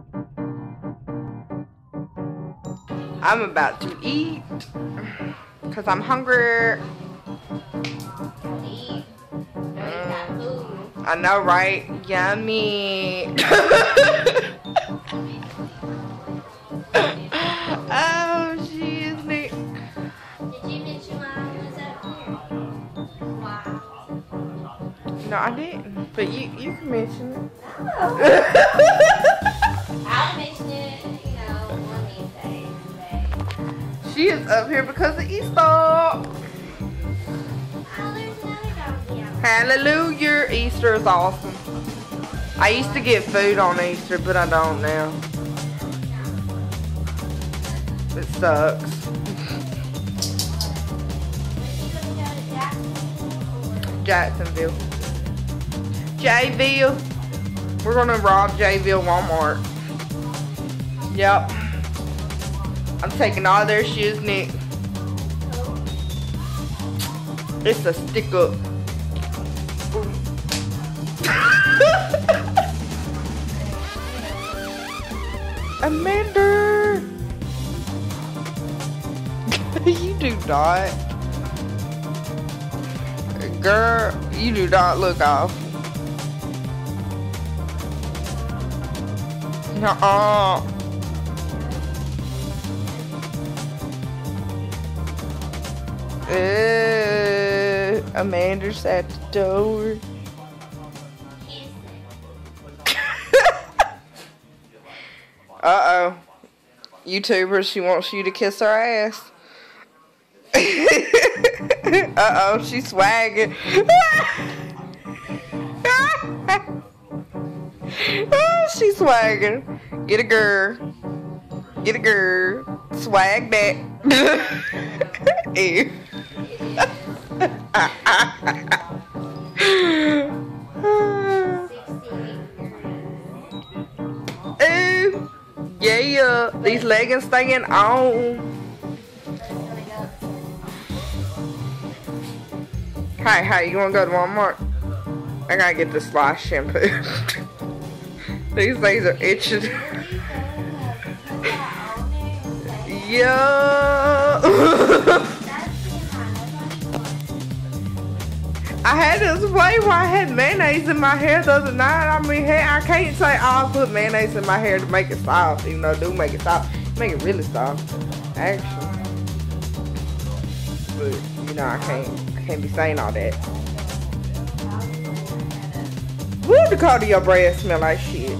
I'm about to eat because I'm hungry. I know, right? Yummy. Oh, she is neat. Did you mention why I was up here? Why? No, I didn't. But you can mention it. Oh. I'll mention it, you know, one of these days. She is up here because of Easter. Oh, there's another doggy out there. Hallelujah. Easter is awesome. I used to get food on Easter, but I don't now. It sucks. Jacksonville. Jayville. We're gonna rob Jayville Walmart. Yep. I'm taking all their shoes, Nick. It's a stick up. Amanda. You do not. Girl, you do not look off. Nuh-uh. Amanda's at the door. Uh-oh. YouTuber, she wants you to kiss her ass. Uh-oh, she's swagging. Oh, she's swagging. Get a girl. Get a girl. Swag that. Ew. Ooh. Yeah, these leggings staying on. Hey, you wanna go to Walmart? I gotta get this Slice shampoo. These things are itching. Yeah. I had this way where I had mayonnaise in my hair the other night. I mean, hey, I can't say I'll put mayonnaise in my hair to make it soft, even though I do make it soft. Make it really soft, actually. But you know, I can't be saying all that. Woo, Dakota, your breath smell like shit.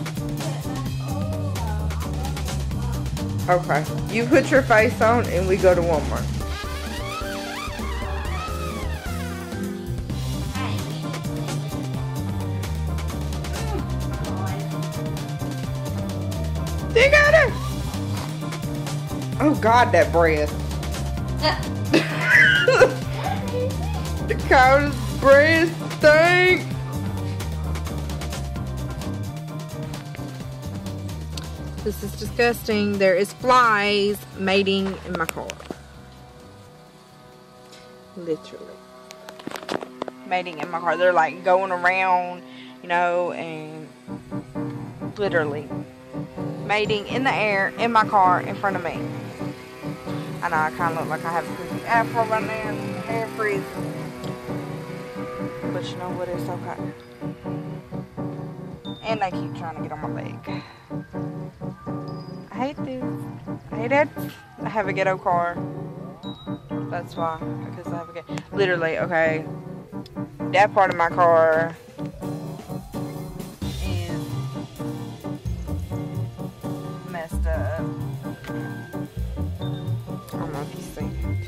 Okay, you put your face on and we go to Walmart. They got her. Oh God, that breath. Dakota's breath stink. This is disgusting. There is flies mating in my car. Literally. Mating in my car. They're like going around, you know, and literally mating in the air in my car in front of me. I know I kind of look like I have a crazy afro right now and my hair freezing. But you know what? It's okay. And they keep trying to get on my leg. I hate this. I hate it. I have a ghetto car. That's why. Because I have a ghetto. Literally, okay. That part of my car is messed up. I don't know if you see it.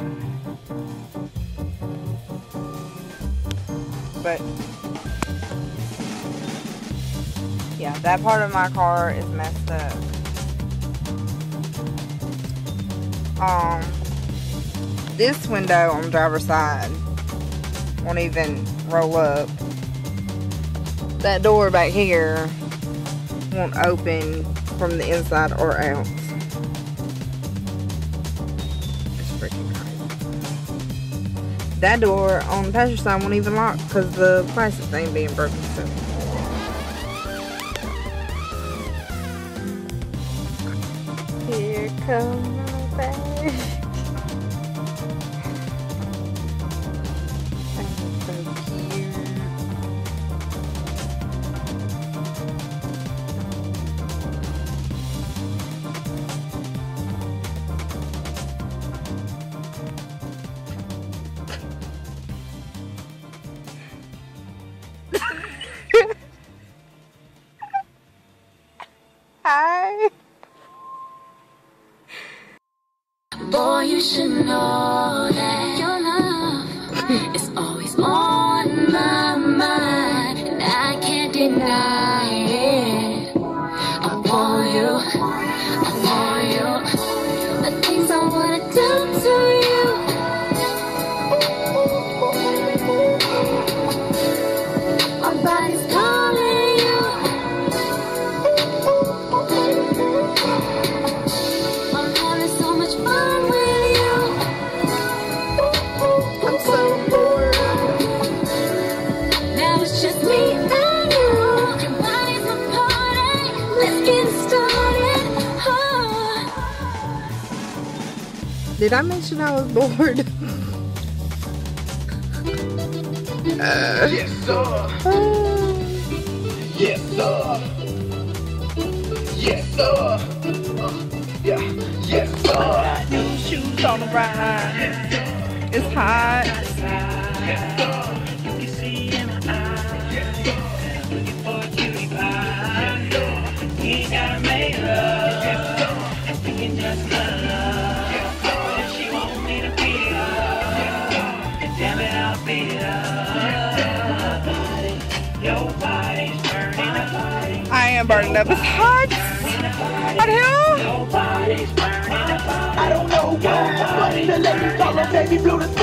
But yeah, that part of my car is messed up. This window on the driver's side won't even roll up. That door back here won't open from the inside or out. It's freaking crazy. That door on the passenger side won't even lock because the plastic thing being broken. So Here comes my baby. That's so cute. Hi. Boy, you should know that your love is always on my mind, and I can't deny it. I want you, the things I wanna do to you. My body's calling you. I'm having so much fun with you. I'm so bored. Now it's just me and you. Your body's my party. Let's get started. Oh. Did I mention I was bored? Yes, sir. Yes, sir. Yes, sir. Yeah. Yes, sir. New shoes on the ride. It's hot. Yes, sir. You can see in my eyes. Yes, sir. Looking for a cutie pie. Yes, sir. You ain't gotta make love. Yes, sir. We can just cut love. Yes, sir. If she want me to beat it up, yes, sir. Damn it, I'll beat it up. Your body's burning up. I am burning up. It's hot. What the hell? Your body's burning up. I don't know why, but the lady call her baby blue the